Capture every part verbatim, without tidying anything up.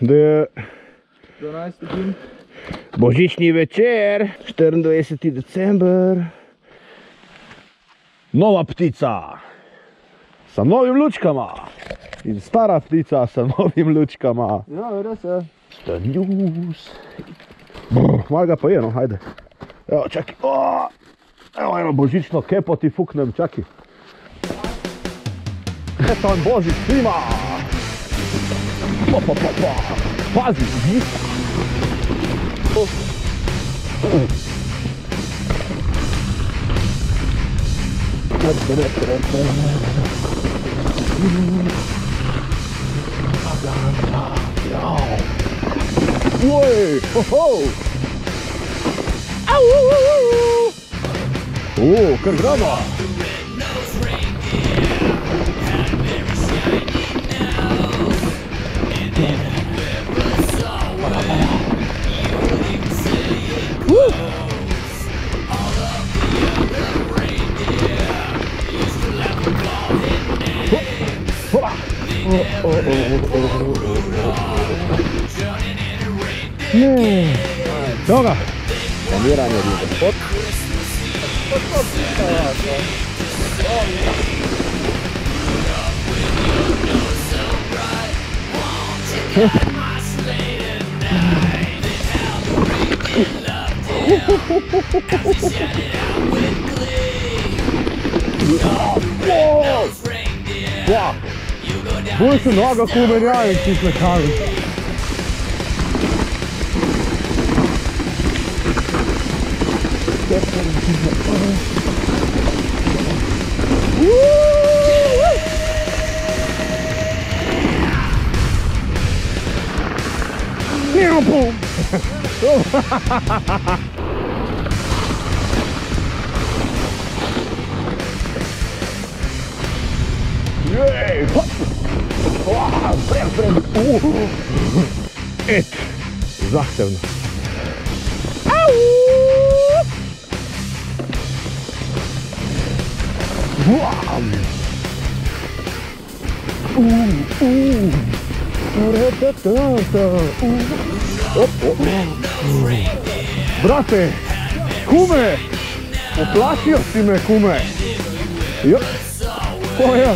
dvanajsti dni. Božični večer, štiriindvajseti december. Nova ptica sa novim lučkama in stara ptica sa novim lučkama. Ja, res je. The news. Malo ga pa je, no, hajde. Evo, čakaj. Evo, eno božično kepo ti fuknem, čakaj. Eto on božič snima. Pa, pa, pa, pa. Pazi, vista. Oj, ho, ho. Au, au, au. O, kar gramo. Nie. Dobra. Zamieranie riby. Od. Bolj se noga kumenjajo in ti smekavi. Meow boom. Jej! Prem, prem! Et! Zahtevno. Au! Wow! Uh, uh! Brate! Kume! Uplašio si me, kume! Jo! Ko je?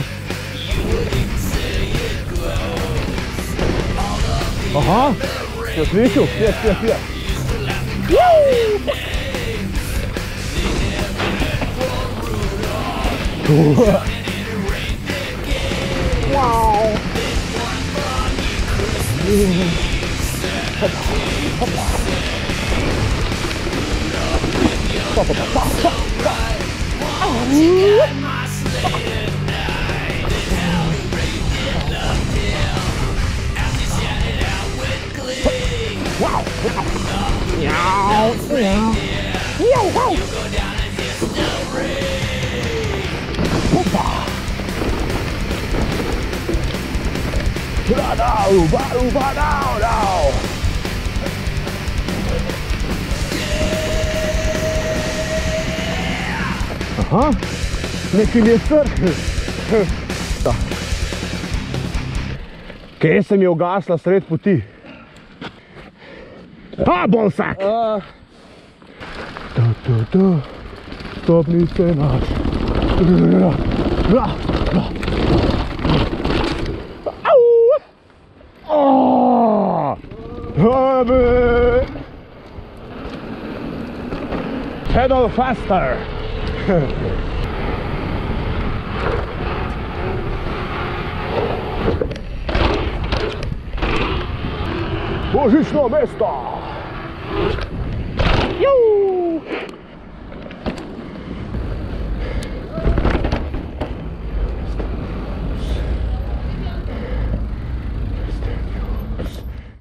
Aha! Jaz slišil? Jaz, jaz, jaz! Wow! Wow! Meow! Meow! Meow! Wow! Opa! Badau! Badau! Badau! Badau! Aha! Neki mi je crkl! Kje se mi je ugasla sred poti? A, bolsak! Tu, tu, tu. Stopnice naš. Au! Pedal faster! Božično mesto!